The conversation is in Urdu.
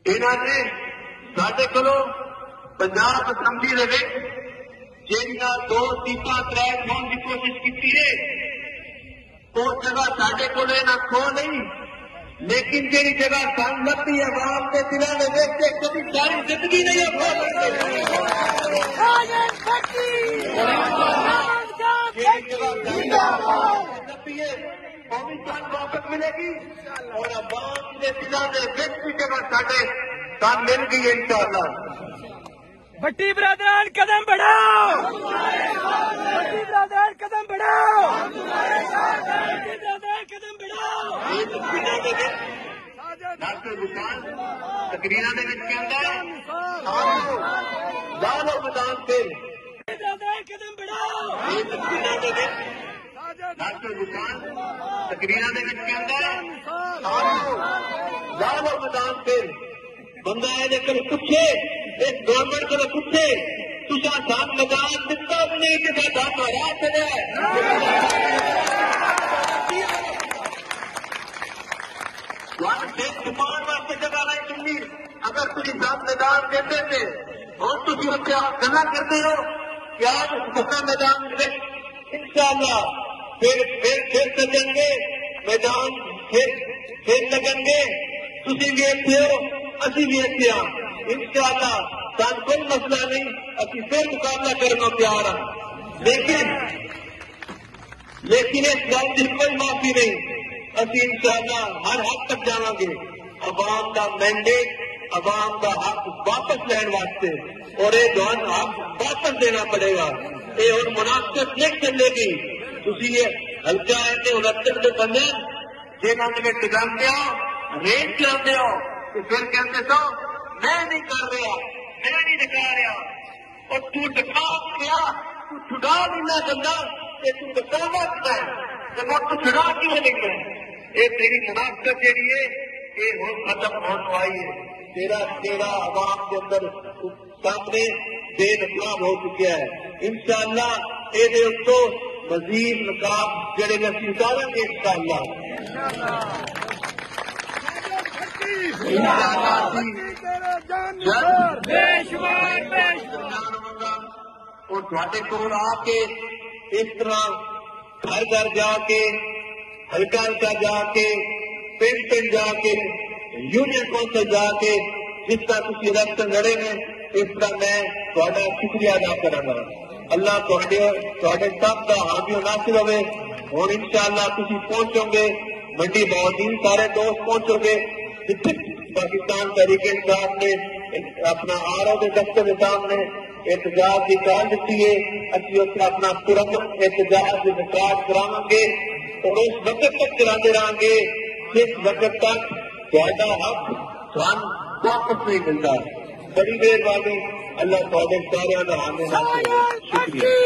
انہوں نے سارے کو پنجاب اسمبلی دے جہاں 2 سیٹاں کرائے کھون کی کوشش کی ہے وہ جگہ سارے کو کھو نہیں، لیکن جی جگہ سن لگتی عوام کے دلوں میں دیکھ کے کبھی ساری زندگی نہیں کھو سکتی قومی سن واپس ملے گی اور عوام کے دلوں میں بھی جگہ سارے سن مل گئی ہے انشاءاللہ۔ بٹی برادران قدم بڑھاؤ، بٹی برادران قدم بڑھاؤ، بٹی برادران قدم بڑھاؤ۔ ڈاکٹر گلشان تقریرا لالو میدان سے قدم بڑھاؤ، ڈاکٹر گلشان تقریرا لالو میدان سے بندہ ہے لیکن پوچھے اس گورنمنٹ کو پوچھے تصا سات میدان دتا بھی نہیں کہ ساتھ ہرا چلے کمان واسطے جگہ نہیں چننی اگر تھی سات میدان دیتے تھے اور تھی گلا کرتے ہو کہ آپ اس میدان ان شاء اللہ پھر سجن گے میدان پھر لگن گے تھی بھی اتنے ہو اسی بھی اتنے ہاں ان شاء اللہ سان کوئی مسئلہ نہیں ابھی پھر مقابلہ کرنا تیار ہاں لیکن اس گل کی کوئی معافی نہیں ابھی ان شاء اللہ ہر حد تک جانا گے عوام کا مینڈیٹ عوام کا حق واپس لین واسطے اور یہ دون حق واپس دینا پڑے گا یہ ہوں مناسب نہیں چلے گی تھی یہ ہلکا ہے 69 کے بندے جنہوں نے ٹکاتے ہو ریٹ چلتے ہو تو پھر کہتے تو میں نہیں کر رہا میں نہیں ڈکا رہا اور تو ڈکا کیا تو چھڑا لینا بندہ کہ تو ڈکاوا کیا ہے جب تو چھڑا کیوں نہیں ہے یہ تیری منافقت جیڑی ہے یہ ہو ختم ہونے والی ہے تیرا عوام کے اندر سامنے بے نقاب ہو چکا ہے انشاءاللہ یہ تو مزید نقاب جڑے میں اتاریں گے انشاءاللہ اور تھوڑے کو آ کے اس طرح گھر گھر جا کے ہلکا ہلکا جا کے پنڈ پنڈ جا کے یونین کونسل جا کے جس طرح تھی الیکشن لڑے نے اس طرح میں تھوڑا شکریہ ادا کروں گا اللہ تھوڑے سب کا حامی و ناصر ہوئے اور انشاءاللہ تھی پہنچو گے منڈی بہودین سارے دوست پہنچو گے پاکستان تحریک انصاف نے اپنا آر کے دفتر کے سامنے احتجاج کی کال دیتی ہے اچھی اس کا اپنا پورا احتجاج کے نکاح کراواں گے اور اس وقت تک چلاتے رہیں گے جس وقت تک تھوڑا حق سان واپس نہیں ملتا بڑی مہربانی اللہ تعالی سارے کا حامی ناصر شکریہ